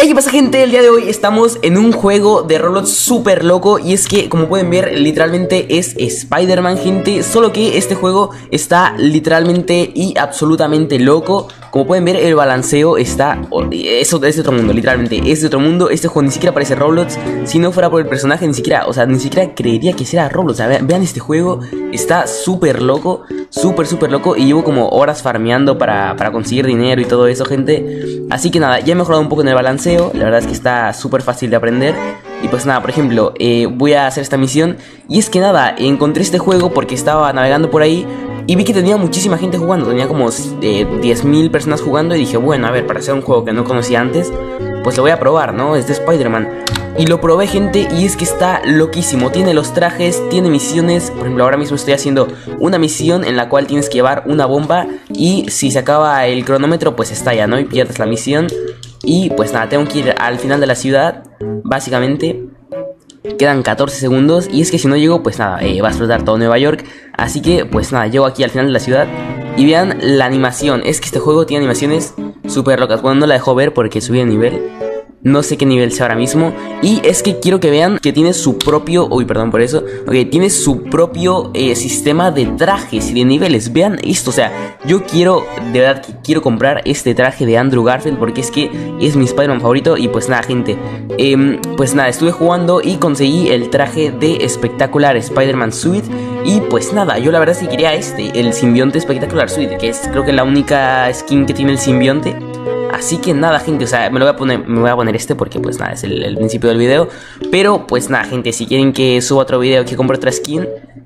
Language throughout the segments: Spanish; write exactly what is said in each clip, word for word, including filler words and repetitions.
Hey, ¿qué pasa, gente? El día de hoy estamos en un juego de Roblox súper loco. Y es que, como pueden ver, literalmente es Spider-Man, gente. Solo que este juego está literalmente y absolutamente loco. Como pueden ver, el balanceo está... Eso es de otro mundo, literalmente, es de otro mundo. Este juego ni siquiera parece Roblox. Si no fuera por el personaje, ni siquiera... O sea, ni siquiera creería que sea Roblox. O sea, vean, vean este juego, está súper loco. Súper, súper loco. Y llevo como horas farmeando para, para conseguir dinero y todo eso, gente. Así que nada, ya he mejorado un poco en el balanceo. La verdad es que está súper fácil de aprender. Y pues nada, por ejemplo, eh, voy a hacer esta misión. Y es que nada, encontré este juego porque estaba navegando por ahí y vi que tenía muchísima gente jugando. Tenía como eh, diez mil personas jugando. Y dije, bueno, a ver, para hacer un juego que no conocía antes, pues lo voy a probar, ¿no? Es de Spider-Man. Y lo probé, gente, y es que está loquísimo. Tiene los trajes, tiene misiones. Por ejemplo, ahora mismo estoy haciendo una misión en la cual tienes que llevar una bomba. Y si se acaba el cronómetro, pues estalla, ¿no? Y pierdes la misión. Y pues nada, tengo que ir al final de la ciudad, básicamente. Quedan catorce segundos. Y es que si no llego, pues nada, eh, va a explotar todo Nueva York. Así que pues nada, llego aquí al final de la ciudad. Y vean la animación. Es que este juego tiene animaciones súper locas. Bueno, no la dejo ver porque subí de nivel. No sé qué nivel sea ahora mismo. Y es que quiero que vean que tiene su propio... Uy, perdón por eso. Ok, tiene su propio eh, sistema de trajes y de niveles. Vean esto, o sea, yo quiero... De verdad que quiero comprar este traje de Andrew Garfield, porque es que es mi Spider-Man favorito. Y pues nada, gente, eh, pues nada, estuve jugando y conseguí el traje de espectacular Spider-Man Suite. Y pues nada, yo la verdad sí quería este, el simbionte espectacular Suite, que es creo que la única skin que tiene el simbionte. Así que nada, gente, o sea, me lo voy a poner, me voy a poner este porque pues nada, es el, el principio del video. Pero pues nada, gente, si quieren que suba otro video que compre otra skin,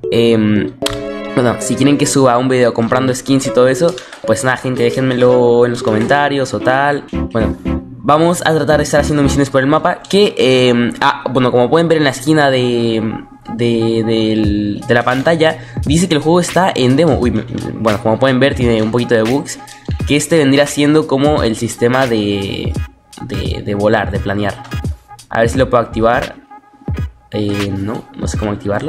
eh, bueno, si quieren que suba un video comprando skins y todo eso, pues nada, gente, déjenmelo en los comentarios o tal. Bueno, vamos a tratar de estar haciendo misiones por el mapa. Que, eh, ah, bueno, como pueden ver en la esquina de... De, de, de la pantalla, dice que el juego está en demo. Uy, bueno, como pueden ver, tiene un poquito de bugs. Que este vendría siendo como el sistema de, de, de volar, de planear. A ver si lo puedo activar. eh, No, no sé cómo activarlo.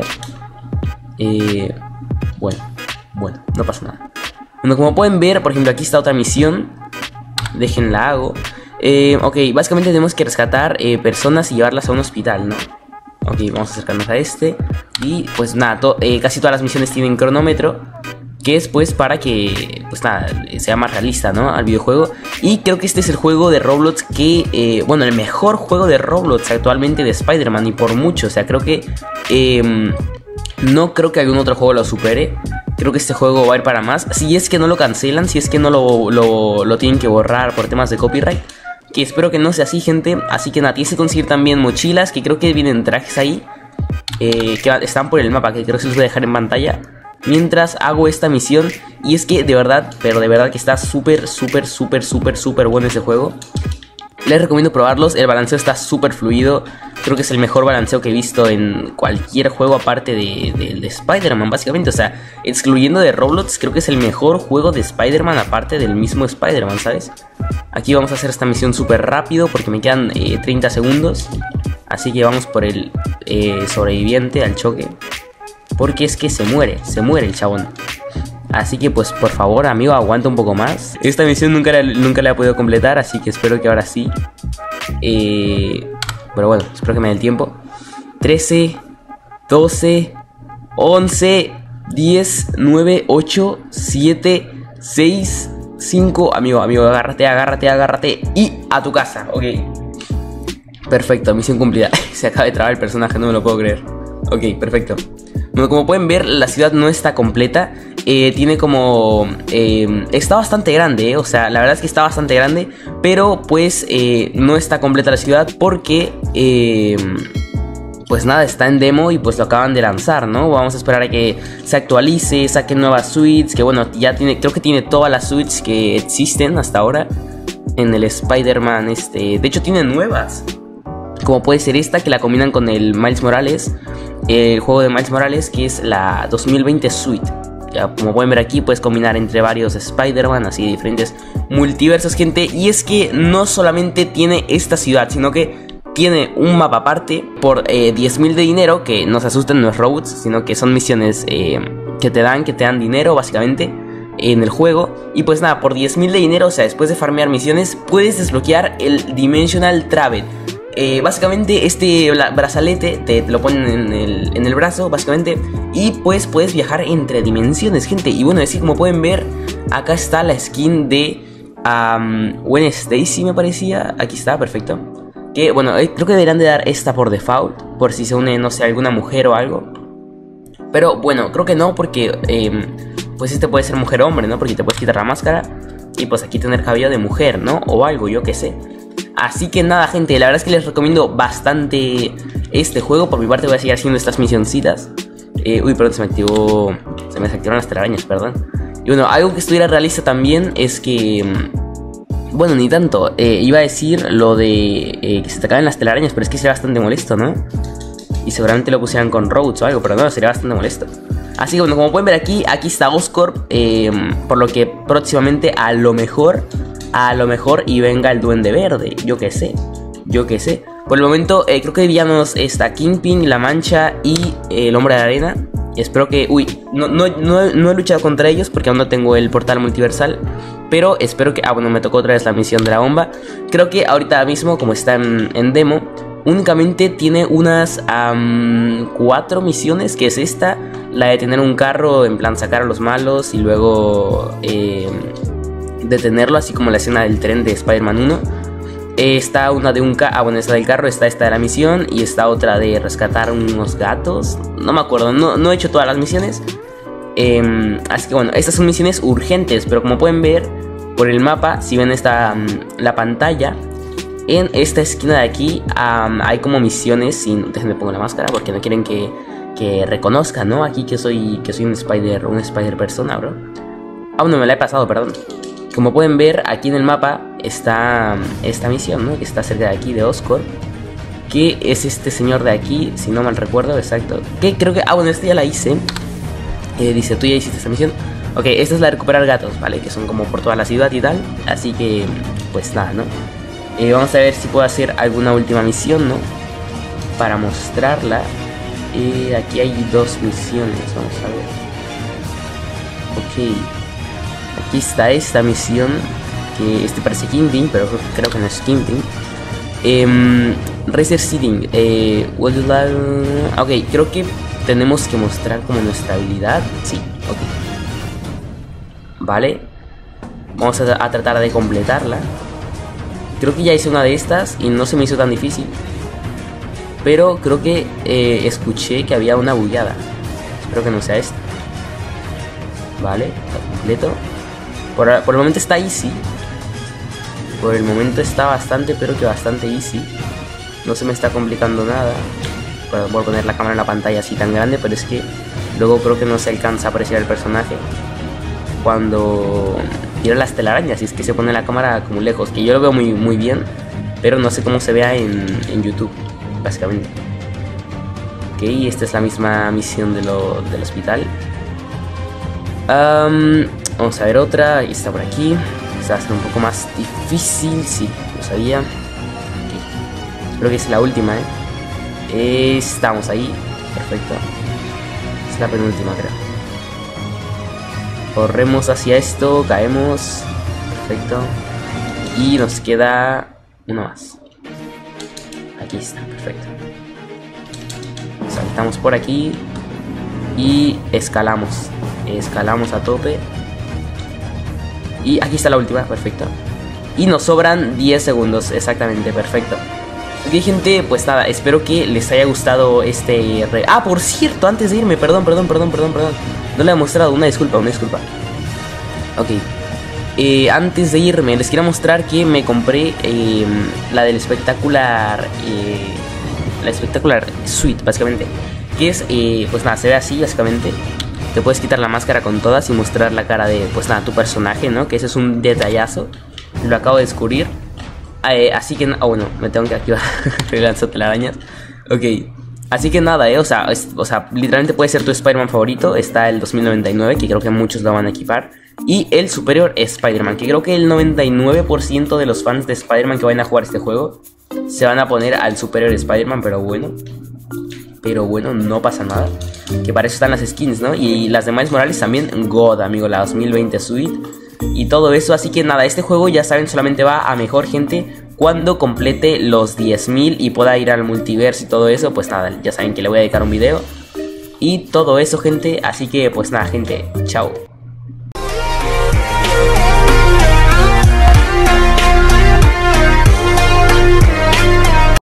eh, Bueno, bueno, no pasa nada. Bueno, como pueden ver, por ejemplo, aquí está otra misión. Déjenla hago. eh, Ok, básicamente tenemos que rescatar eh, personas y llevarlas a un hospital, ¿no? Ok, vamos a acercarnos a este. Y pues nada, eh, casi todas las misiones tienen cronómetro, que es pues para que, pues nada, sea más realista, ¿no? Al videojuego. Y creo que este es el juego de Roblox que, eh, bueno, el mejor juego de Roblox actualmente de Spider-Man, y por mucho. O sea, creo que, eh, no creo que algún otro juego lo supere. Creo que este juego va a ir para más. Si es que no lo cancelan, si es que no lo, lo, lo tienen que borrar por temas de copyright. Que espero que no sea así, gente. Así que nada, tienes que conseguir también mochilas, que creo que vienen trajes ahí, eh, que están por el mapa, que creo que se los voy a dejar en pantalla mientras hago esta misión. Y es que de verdad, pero de verdad que está súper, súper, súper, súper, súper bueno ese juego. Les recomiendo probarlos, el balanceo está súper fluido. Creo que es el mejor balanceo que he visto en cualquier juego aparte de, de, de Spider-Man, básicamente. O sea, excluyendo de Roblox, creo que es el mejor juego de Spider-Man aparte del mismo Spider-Man, ¿sabes? Aquí vamos a hacer esta misión súper rápido porque me quedan eh, treinta segundos. Así que vamos por el eh, sobreviviente al choque, porque es que se muere, se muere el chabón. Así que pues por favor, amigo, aguanta un poco más. Esta misión nunca la, nunca la he podido completar, así que espero que ahora sí. eh, Pero bueno, espero que me dé el tiempo. Trece, doce, once, diez, nueve, ocho, siete, seis, cinco. Amigo, amigo, agárrate, agárrate, agárrate. Y a tu casa, ok. Perfecto, misión cumplida. Se acaba de trabar el personaje, no me lo puedo creer. Ok, perfecto. Bueno, como pueden ver, la ciudad no está completa. Eh, tiene como... Eh, está bastante grande, eh, o sea, la verdad es que está bastante grande. Pero pues eh, no está completa la ciudad porque... Eh, pues nada, está en demo y pues lo acaban de lanzar, ¿no? Vamos a esperar a que se actualice, saquen nuevas suites. Que bueno, ya tiene, creo que tiene todas las suites que existen hasta ahora en el Spider-Man este. De hecho tiene nuevas, como puede ser esta, que la combinan con el Miles Morales, el juego de Miles Morales, que es la dos mil veinte Suite. Ya, como pueden ver aquí, puedes combinar entre varios Spider-Man, así de diferentes multiversos, gente. Y es que no solamente tiene esta ciudad, sino que tiene un mapa aparte por eh, diez mil de dinero, que no se asusten, no es robots, sino que son misiones eh, que te dan, que te dan dinero, básicamente. en el juego. Y pues nada, por diez mil de dinero, o sea, después de farmear misiones, puedes desbloquear el Dimensional Travel. Eh, básicamente este brazalete te, te lo ponen en el, en el brazo, básicamente, y pues puedes viajar entre dimensiones, gente. Y bueno, así como pueden ver, acá está la skin de um, Gwen Stacy, me parecía. Aquí está, perfecto. Que bueno, eh, creo que deberán de dar esta por default, por si se une, no sé, alguna mujer o algo. Pero bueno, creo que no, porque eh, pues este puede ser mujer o hombre, ¿no? Porque te puedes quitar la máscara y pues aquí tener cabello de mujer, ¿no? O algo, yo qué sé. Así que nada, gente, la verdad es que les recomiendo bastante este juego. Por mi parte voy a seguir haciendo estas misioncitas. eh, Uy, perdón, se me activó... Se me desactivaron las telarañas, perdón. Y bueno, algo que estuviera realista también es que... Bueno, ni tanto, eh, iba a decir lo de eh, que se te caen las telarañas, pero es que sería bastante molesto, ¿no? Y seguramente lo pusieran con Rhodes o algo, pero no, sería bastante molesto. Así que bueno, como pueden ver aquí, aquí está Oscorp, eh, por lo que próximamente a lo mejor... A lo mejor y venga el Duende Verde, yo qué sé, yo qué sé. Por el momento eh, creo que de villanos está Kingpin, La Mancha y eh, el Hombre de Arena. Espero que... Uy, no, no, no, no he luchado contra ellos porque aún no tengo el portal multiversal. Pero espero que... Ah, bueno, me tocó otra vez la misión de la bomba. Creo que ahorita mismo, como está en, en demo, únicamente tiene unas um, cuatro misiones, que es esta. La de tener un carro, en plan sacar a los malos y luego... Eh, detenerlo, así como la escena del tren de Spider-Man uno. eh, Está una de un carro, ah bueno, esta del carro, está esta de la misión. Y está otra de rescatar unos gatos. No me acuerdo, no, no he hecho todas las misiones. eh, Así que bueno, estas son misiones urgentes. Pero como pueden ver por el mapa, si ven esta, um, la pantalla, en esta esquina de aquí um, hay como misiones sin... Déjenme pongo la máscara porque no quieren que, que reconozca, ¿no? Aquí que soy, que soy un Spider, un Spider persona, bro. Aún no me la he pasado, perdón. Como pueden ver, aquí en el mapa está esta misión, ¿no? Que está cerca de aquí, de Oscorp. Que es este señor de aquí, si no mal recuerdo, exacto. Que creo que... Ah, bueno, esta ya la hice. eh, Dice, tú ya hiciste esta misión. Ok, esta es la de recuperar gatos, ¿vale? Que son como por toda la ciudad y tal. Así que, pues nada, ¿no? Eh, vamos a ver si puedo hacer alguna última misión, ¿no? Para mostrarla. eh, Aquí hay dos misiones, vamos a ver. Ok. Aquí está esta misión, que este parece Kingpin, pero creo, creo que no es Kingpin. eh, Racer Seeding, eh, Ok, creo que tenemos que mostrar como nuestra habilidad. Sí, ok. Vale. Vamos a, a tratar de completarla. Creo que ya hice una de estas y no se me hizo tan difícil. Pero creo que eh, escuché que había una bugueada. Espero que no sea esta. Vale, está completo. Por, por el momento está easy. Por el momento está bastante, pero que bastante easy. No se me está complicando nada. Voy a poner la cámara en la pantalla así tan grande, pero es que luego creo que no se alcanza a apreciar el personaje cuando tira las telarañas. Y es que se pone la cámara como lejos, que yo lo veo muy, muy bien, pero no sé cómo se vea en, en YouTube, básicamente. Ok, esta es la misma misión de lo, del hospital. Um, vamos a ver otra. Y está por aquí. Se va a hacer un poco más difícil. Sí, lo sabía. Okay. Creo que es la última, ¿eh? eh Estamos ahí. Perfecto. Es la penúltima, creo. Corremos hacia esto. Caemos. Perfecto. Y nos queda uno más. Aquí está, perfecto. Saltamos por aquí. Y escalamos. Escalamos a tope. Y aquí está la última, perfecto. Y nos sobran diez segundos, exactamente, perfecto. Ok, gente, pues nada, espero que les haya gustado este... Re... Ah, por cierto, antes de irme, perdón, perdón, perdón, perdón, perdón. No le he mostrado, una disculpa, una disculpa. Ok. Eh, antes de irme, les quiero mostrar que me compré eh, la del espectacular... Eh, la espectacular suite, básicamente. Que es, eh, pues nada, se ve así, básicamente. Te puedes quitar la máscara con todas y mostrar la cara de, pues nada, tu personaje, ¿no? Que ese es un detallazo. Lo acabo de descubrir. Eh, así que... Ah, oh, bueno, me tengo que activar. Me lanzó telarañas. Ok. Así que nada, eh. O sea, es, o sea, literalmente puede ser tu Spider-Man favorito. Está el dos mil noventa y nueve, que creo que muchos lo van a equipar. Y el Superior Spider-Man, que creo que el noventa y nueve por ciento de los fans de Spider-Man que vayan a jugar este juego se van a poner al Superior Spider-Man, pero bueno. Pero bueno, no pasa nada. que para eso están las skins, ¿no? Y las de Miles Morales también God, amigo, la dos mil veinte Suite y todo eso. Así que nada, este juego ya saben, solamente va a mejor, gente, cuando complete los diez mil y pueda ir al multiverso y todo eso. Pues nada, ya saben que le voy a dedicar un video y todo eso, gente. Así que pues nada, gente, chao.